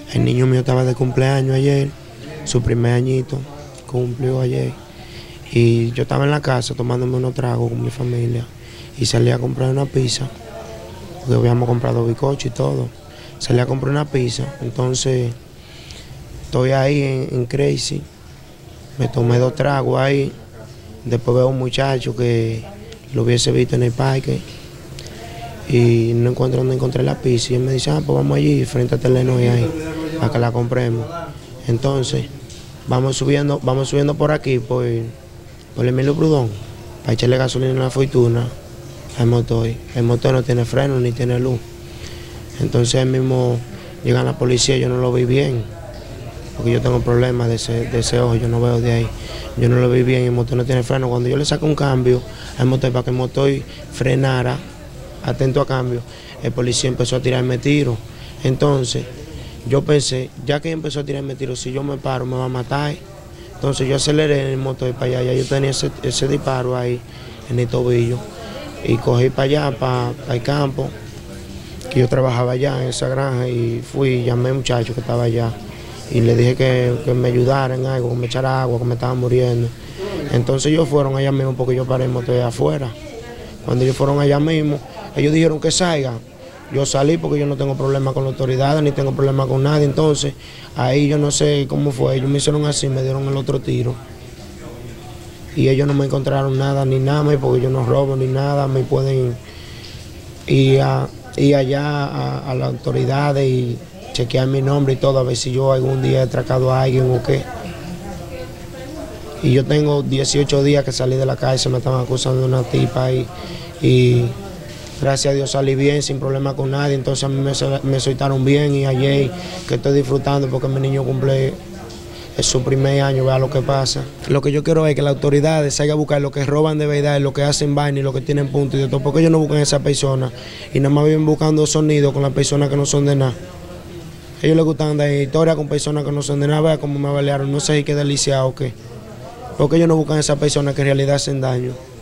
El niño mío estaba de cumpleaños ayer, su primer añito, cumplió ayer. Y yo estaba en la casa tomándome unos tragos con mi familia y salí a comprar una pizza, porque habíamos comprado bizcocho y todo. Salí a comprar una pizza, entonces estoy ahí en Crazy, me tomé 2 tragos ahí, después veo a un muchacho que lo hubiese visto en el parque y no encuentro donde encontré la pizza y él me dice, pues vamos allí frente a Telenoy ahí, para que la compremos. Entonces vamos subiendo por aquí, por Emilio Prudón, para echarle gasolina en la fortuna al motor. El motor no tiene freno ni tiene luz. Entonces él mismo llega la policía, yo no lo vi bien, porque yo tengo problemas de ese ojo, yo no veo de ahí. Yo no lo vi bien, el motor no tiene freno. Cuando yo le saco un cambio al motor para que el motor frenara, atento a cambio, el policía empezó a tirarme tiros. Entonces yo pensé, ya que empezó a tirarme tiros, si yo me paro me va a matar. Entonces yo aceleré en el motor para allá, ya yo tenía ese disparo ahí en el tobillo y cogí para allá, para el campo, que yo trabajaba allá en esa granja, y fui, llamé a un muchacho que estaba allá y le dije que me ayudara en algo, que me echara agua, que me estaba muriendo. Entonces ellos fueron allá mismo porque yo paré el motor afuera. Cuando ellos fueron allá mismo, ellos dijeron que salgan. Yo salí porque yo no tengo problema con las autoridades, ni tengo problema con nadie. Entonces, ahí yo no sé cómo fue, ellos me hicieron así, me dieron el otro tiro. Y ellos no me encontraron nada, ni nada más, porque yo no robo ni nada, me pueden ir allá a las autoridades y chequear mi nombre y todo, a ver si yo algún día he atracado a alguien o qué. Y yo tengo 18 días que salí de la cárcel, me estaban acusando de una tipa ahí, y gracias a Dios salí bien, sin problema con nadie. Entonces a mí me soltaron bien, y ayer que estoy disfrutando porque mi niño cumple su primer año, vea lo que pasa. Lo que yo quiero es que las autoridades salgan a buscar lo que roban de verdad, lo que hacen vaina y lo que tienen punto y de todo, porque ellos no buscan a esa persona y nada más viven buscando sonido con las personas que no son de nada. A ellos les gustan dar historias con personas que no son de nada, vea cómo me balearon, no sé si qué delicia o qué. Porque ellos no buscan a esas personas que en realidad hacen daño.